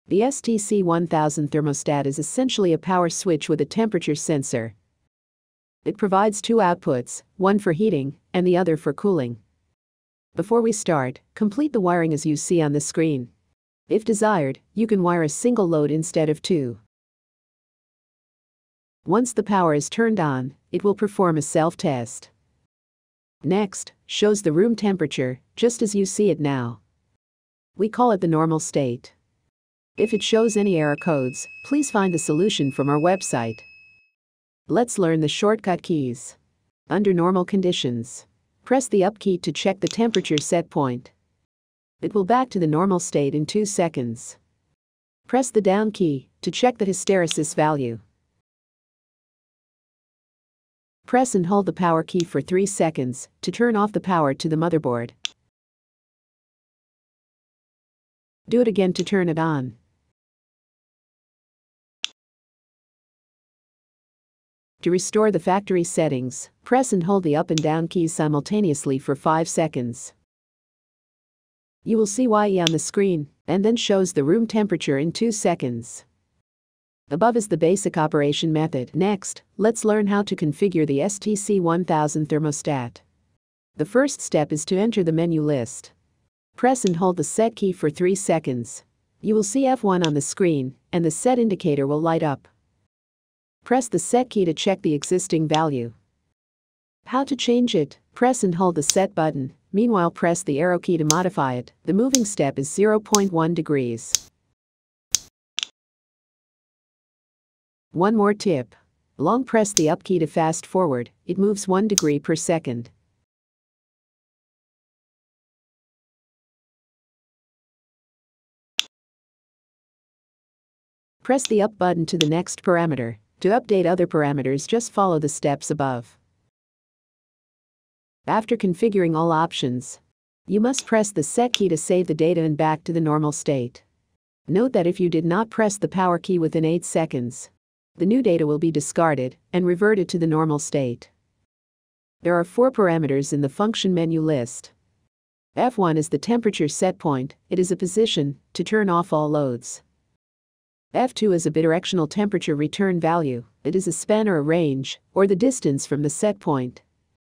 The STC1000 thermostat is essentially a power switch with a temperature sensor. It provides two outputs, one for heating and the other for cooling. Before we start, complete the wiring as you see on the screen. If desired, you can wire a single load instead of two. Once the power is turned on, it will perform a self-test. Next, shows the room temperature, just as you see it now. We call it the normal state. If it shows any error codes, please find the solution from our website. Let's learn the shortcut keys. Under normal conditions, press the up key to check the temperature set point. It will back to the normal state in 2 seconds. Press the down key to check the hysteresis value. Press and hold the power key for 3 seconds to turn off the power to the motherboard. Do it again to turn it on. To restore the factory settings, press and hold the up and down keys simultaneously for 5 seconds. You will see YE on the screen, and then shows the room temperature in 2 seconds. Above is the basic operation method. Next, let's learn how to configure the STC1000 thermostat. The first step is to enter the menu list. Press and hold the set key for 3 seconds. You will see F1 on the screen, and the set indicator will light up. Press the set key to check the existing value. How to change it? Press and hold the set button. Meanwhile, press the arrow key to modify it. The moving step is 0.1 degrees. One more tip. Long press the up key to fast forward. It moves 1 degree per second. Press the up button to the next parameter. To update other parameters, just follow the steps above. After configuring all options, you must press the set key to save the data and back to the normal state. Note that if you did not press the power key within 8 seconds, the new data will be discarded and reverted to the normal state. There are 4 parameters in the function menu list. F1 is the temperature set point. It is a position to turn off all loads. F2 is a bidirectional temperature return value. It is a span or a range, or the distance from the set point.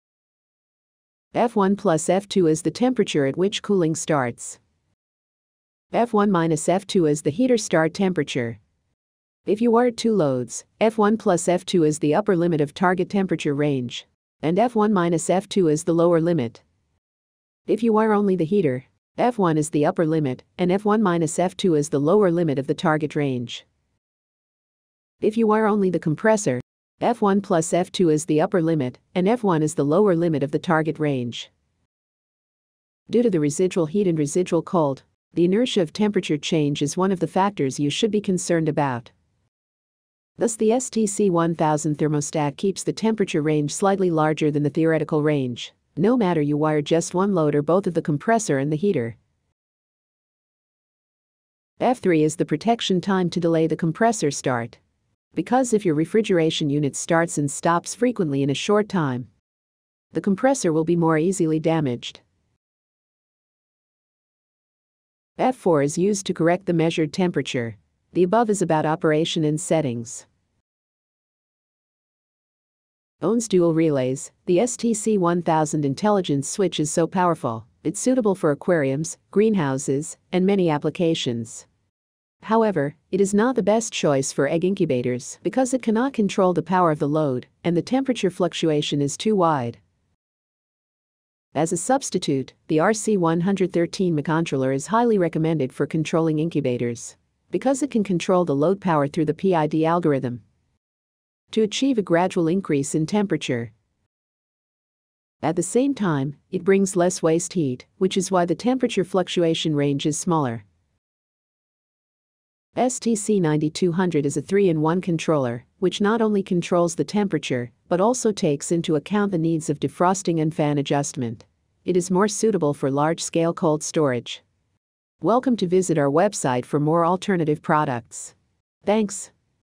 F1 plus F2 is the temperature at which cooling starts. F1 minus F2 is the heater start temperature. If you wire 2 loads, F1 plus F2 is the upper limit of target temperature range, and F1 minus F2 is the lower limit. If you wire only the heater, F1 is the upper limit, and F1 minus F2 is the lower limit of the target range. If you wire only the compressor, F1 plus F2 is the upper limit, and F1 is the lower limit of the target range. Due to the residual heat and residual cold, the inertia of temperature change is one of the factors you should be concerned about. Thus, the STC1000 thermostat keeps the temperature range slightly larger than the theoretical range, no matter you wire just one load or both of the compressor and the heater. F3 is the protection time to delay the compressor start. Because if your refrigeration unit starts and stops frequently in a short time, the compressor will be more easily damaged. F4 is used to correct the measured temperature. The above is about operation and settings. Owns dual relays. The STC1000 intelligence switch is so powerful, it's suitable for aquariums, greenhouses, and many applications. However, it is not the best choice for egg incubators because it cannot control the power of the load, and the temperature fluctuation is too wide. As a substitute, the RC113 microcontroller is highly recommended for controlling incubators because it can control the load power through the PID algorithm to achieve a gradual increase in temperature. At the same time, it brings less waste heat, which is why the temperature fluctuation range is smaller. STC9200 is a 3-in-1 controller, which not only controls the temperature, but also takes into account the needs of defrosting and fan adjustment. It is more suitable for large-scale cold storage. Welcome to visit our website for more alternative products. Thanks.